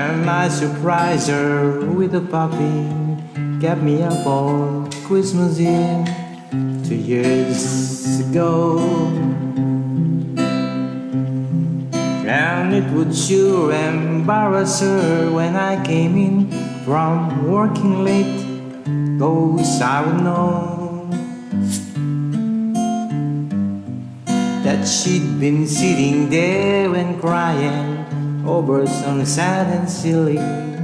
And I surprised her with a puppy, gave me a ball Christmas Eve 2 years ago. And it would sure embarrass her when I came in from working late, cause I would know that she'd been sitting there and crying over some sad and silly